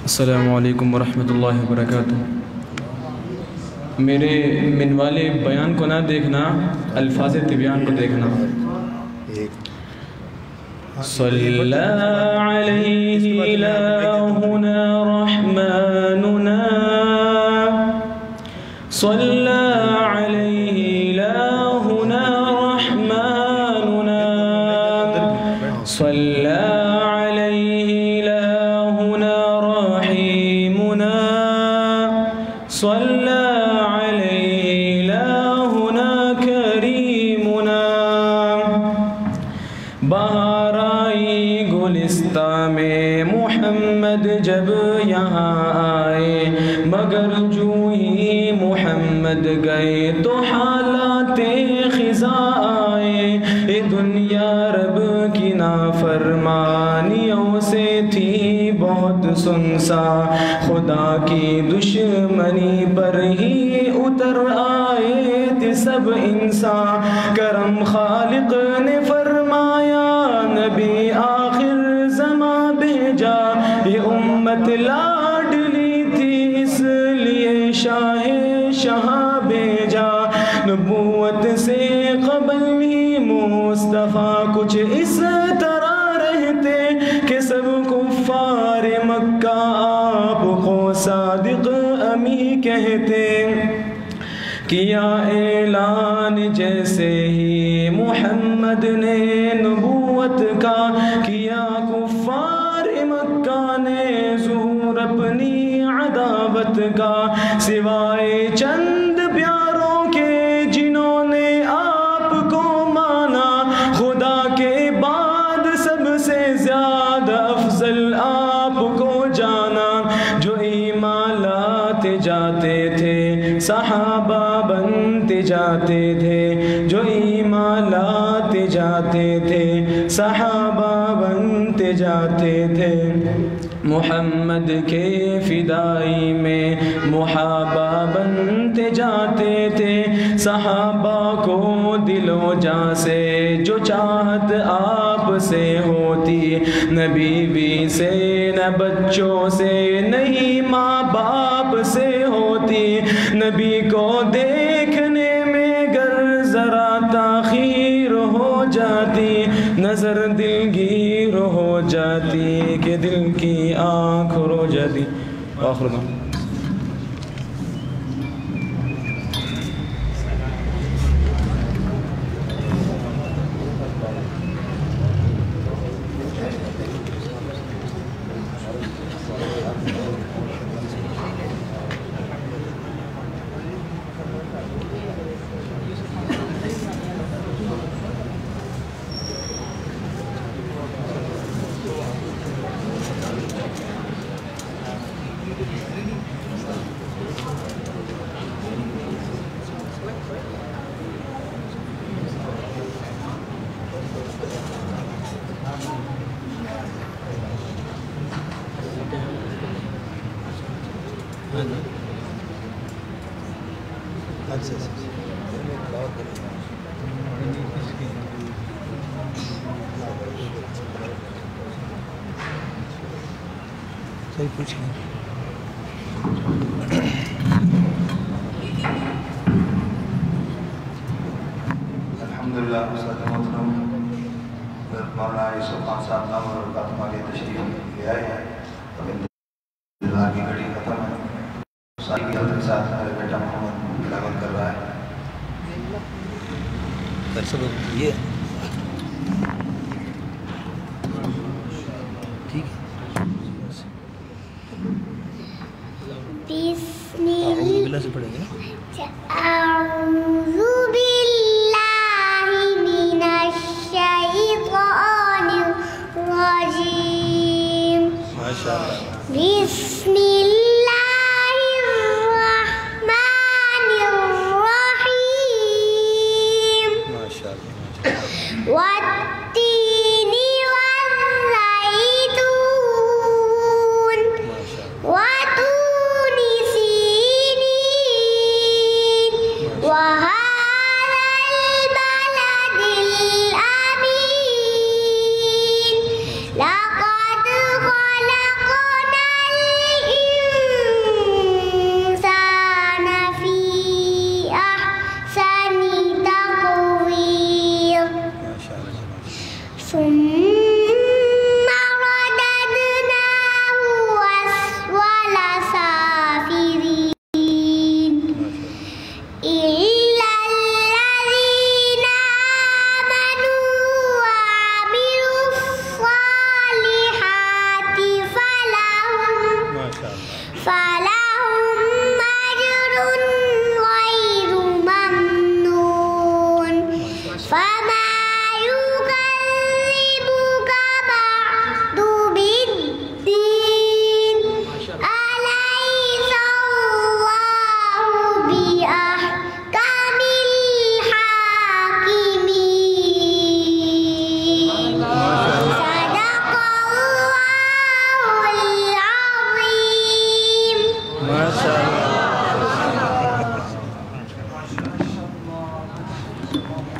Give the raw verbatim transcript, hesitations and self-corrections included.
السلام علیکم ورحمۃ اللہ وبرکاتہ۔ میرے منوال بیان کو نہ دیکھنا، الفاظ طبیان کو دیکھنا۔ صلی علیہ الہنا رحماننا، صلی علیہ الہنا رحماننا، صلی علیہ الہنا رحیمنا، صلی علیہ الہنا کریمنا۔ بہار آئی گلستان میں محمد جب یہاں آئے، مگر جو ہی محمد گئے تو حالات خزاں آئے۔ اے دنیا رب کی نافرمانیوں سے تھی بہت سنسا، خدا کی دشمنی پر ہی اتر آئے تھے سب انسان۔ کرم خالق نے فرمایا نبی آخر زمان بھیجا، یہ امت لاڈلی تھی اس لیے شاہ شہاں بھیجا۔ نبوت سے قبل ہی مصطفیٰ کچھ اس طرح رہتے کہ سب کفار مکہ آپ کو صادق امی کہتے۔ کیا اعلان جیسے ہی محمد نے نبوت کا، کیا کفار مکہ نے ظہور اپنی عداوت کا۔ سوائے چند پیاروں کے جنہوں نے آپ کو مانا، خدا کے بعد سب سے زیادہ افضل آپ کو جانا۔ جو ایمان لاتے جاتے تھے صحابہ بنتے جاتے تھے، جو ایمان لاتے جاتے تھے صحابہ بنتے جاتے تھے۔ محمد کے فدائی میں محابہ بنتے جاتے تھے، صحابہ کو دل و جاں سے جو چاہت آپ سے ہوتی، نہ بیوی سے نہ بچوں سے نہیں ماں باپ سے ہوتی۔ نبی کو دیکھنے میں گر ذرا تاخیر ہو جاتی، نظر دلگیر ہو جاتی کہ دل کی آنکھ رو جاتی۔ آخر دعوانا صحیح پوچھ لیں۔ الحمدللہ والصلاۃ والسلام مولانا یوسف خان صاحب نام اور خاتمہ کے تشریف لے آئے ہیں۔ اللہ کی گھڑی ختم ہے، ساری کی حضرت کے ساتھ میرے بیٹا محمد تلاوت کر رہا ہے۔ درصل یہ ٹھیک ہے۔ اعوذ باللہ سے پڑھیں گے۔ اعوذ باللہ من الشیطان الرجیم، بسم اللہ الرحمن الرحیم۔ والتین والزیتون وطور سینین وهذا البلد الأمين، لقد خلقنا اللہ